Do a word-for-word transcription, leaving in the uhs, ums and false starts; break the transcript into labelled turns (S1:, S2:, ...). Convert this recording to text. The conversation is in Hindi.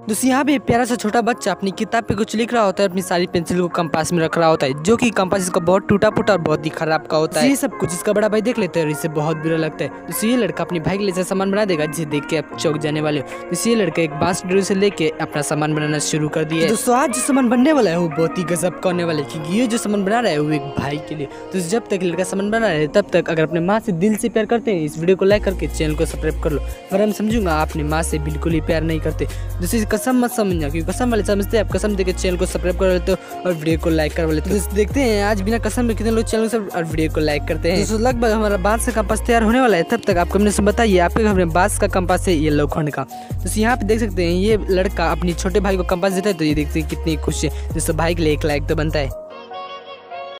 S1: दोस्तों यहाँ पे प्यारा सा छोटा बच्चा अपनी किताब पे कुछ लिख रहा होता है, अपनी सारी पेंसिल को कंपास में रख रहा होता है, जो कि कंपास इसका बहुत टूटा फूटा और बहुत ही खराब का होता है। ये सब कुछ इसका बड़ा भाई देख लेता है और इसे बहुत बुरा लगता है। दोस्तों ये लड़का अपनी भाई के लिए ऐसा सामान बना देगा जिसे देख के आप चौंक जाने वाले हो। दोस्तों ये लड़का एक बांस डोरी से लेके अपना सामान बनाना शुरू कर दिया। दोस्तों आज जो सामान बनने वाला है वो बहुत ही गजब का होने वाला है, क्योंकि ये जो सामान बना रहा है वो एक भाई के लिए। तो जब तक लड़का सामान बना रहा है तब तक अगर अपने माँ से दिल से प्यार करते हैं इस वीडियो को लाइक करके चैनल को सब्सक्राइब कर लो, वरना हम समझूंगा अपनी माँ से बिल्कुल ही प्यार नहीं करते। दोस्तों कसम मत समझना, क्योंकि कसम वाले समझते हैं, आप कसम देके चैनल को सब्सक्राइब कर लेते हो और वीडियो को लाइक कर लेते हो। दोस्तों देखते हैं आज बिना कसम में कितने लोग चैनल को और वीडियो को लाइक करते हैं। दोस्तों लगभग हमारा बांस का कंपास तैयार होने वाला है, तब तक आपको हमने बताइए आपके घर में बांस का कंपास है ये लोखंड का। दोस्तों यहाँ पे देख सकते हैं ये लड़का अपनी छोटे भाई को कंपास देता है, तो ये देखते हैं कितनी खुश है। दोस्तों भाई के लिए एक लाइक तो बनता है।